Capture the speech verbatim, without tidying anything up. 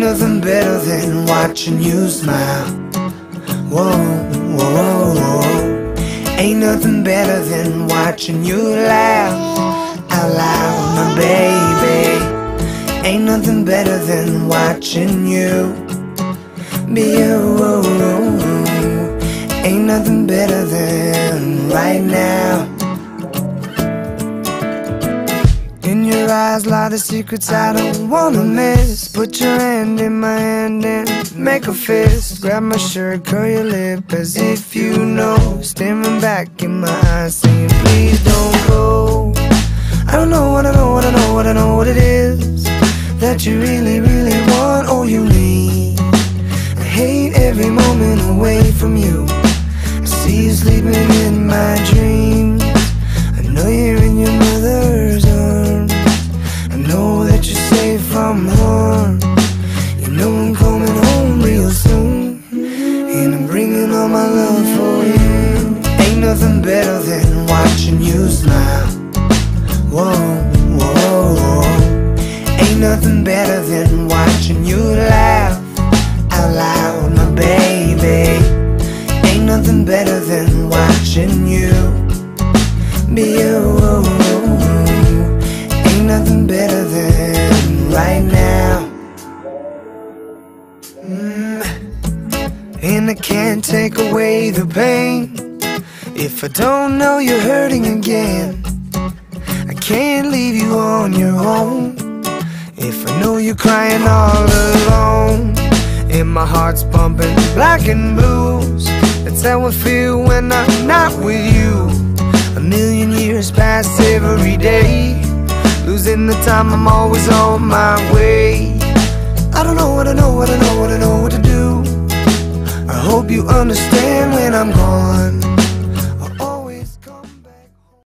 nothing better than watching you smile. Whoa, whoa, whoa. Ain't nothing better than watching you laugh out loud, my baby. Ain't nothing better than watching you be you. Ain't nothing better than right now. In your eyes lie the secrets I don't wanna miss. Put your hand in my hand and make a fist. Grab my shirt, curl your lip as if you know. Staring back in my eyes saying please don't go. I don't know what I know, what I know, what I know what it is that you really, really want or you need. I hate every moment away from you. I see you sleeping in my dreams. I know you're in your mother's arms. I know that you're safe from harm. You know I'm coming home real soon, and I'm bringing all my love for you. Ain't nothing better than watching you smile. Whoa, whoa, whoa. Ain't nothing better than watching you laugh out loud, my baby. Ain't nothing better than watching you be you. Ain't nothing better than right now. mm. And I can't take away the pain if I don't know you're hurting again. I can't leave you on your own if I know you're crying all alone. And my heart's pumping black and blues. That's how I feel when I'm not with you. A million years pass every day, losing the time, I'm always on my way. I don't know what I know, what I know, what I know what to do. I hope you understand when I'm gone.